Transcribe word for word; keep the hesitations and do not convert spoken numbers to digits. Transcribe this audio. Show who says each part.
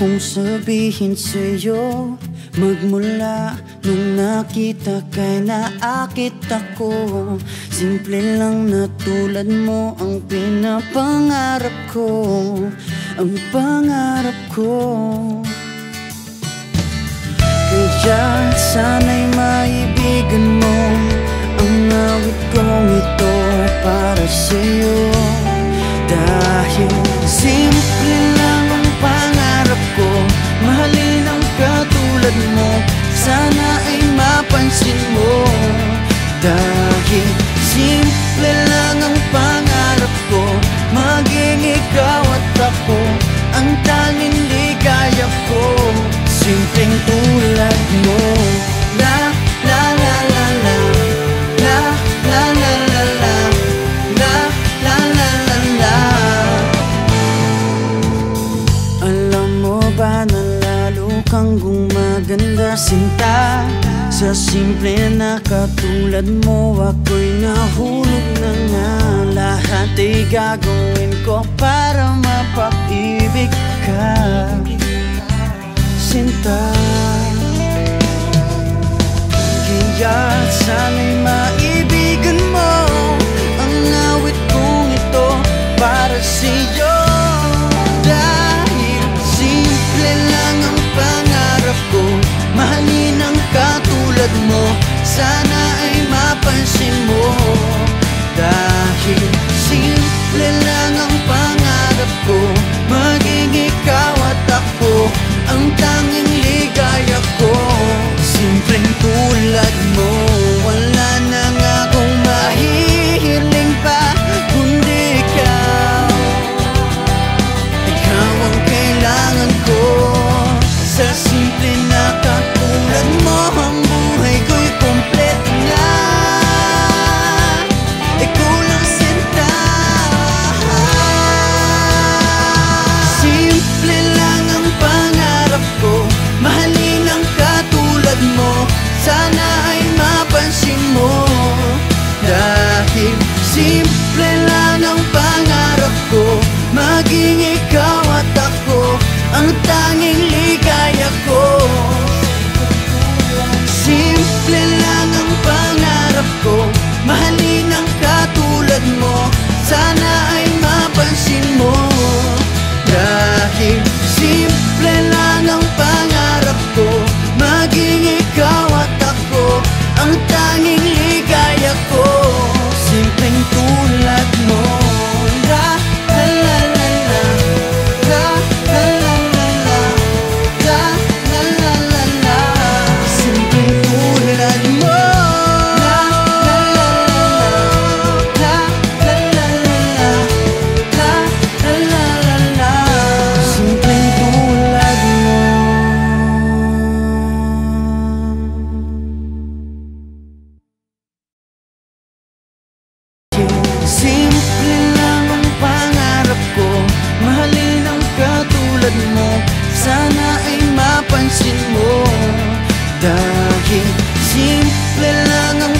Speaker 1: kong sabihin sa'yo, magmula nung nakita kay naakit ako. Simple lang na tulad mo ang pinapangarap ko, ang pangarap ko. Kaya sana'y maibigan mo ang awit kong ito para sa'yo. Dahil simple lang ang pangarap ko, mahalin ang katulad mo, sana ay mapansin mo. Dahil simple lang ang pangarap ko, maging ikaw at ako ang tanging ligaya ko. Simpleng tulad mo. La la la la la, la la la la la, la la la la la. Alam mo ba na lalo kang gumaganda, sinta, sa simple na katulad mo. Ako'y nahulog na nga, lahat ay gagawin ko para mapag-ibig ka, sinta. Kaya sana'y maibigan mo ang awit kong ito para sa'yo. Dahil simple lang ang pangarap ko, mahalin ang katulad mo, sana ay mapansin mo. Dahil simple lang ang pangarap ko, maging ikaw at ako ang tanging ligaya ko. Simpleng tulad mo, wala na nga akong mahihiling pa kundi ikaw. Ikaw ang kailangan ko, sa simple na katulad mo ang buhay ko'y kompleto na. Ikaw lang sinta. Simple lang ang pangarap ko, mahalin ang katulad mo, sana ay mapansin mo. Dahil simple lang ang pangarap ko, maging ikaw at ako ang tanging ligaya ko. Simple lang ang pangarap ko, mahalin ang katulad mo, sana ay mapansin mo. Dahil simple lang ang pangarap ko, maging ikaw at ako ang tanging ligaya ko. Simpleng tulad mo. La la la la la, la la la la la, la la la la la. Simpleng tulad mo. La la la la la, la la la la la, la la la la la. Simpleng tulad mo. Simple lang ang pangarap ko, mahalin ang katulad mo, sana ay mapansin mo. Dahil simple lang ang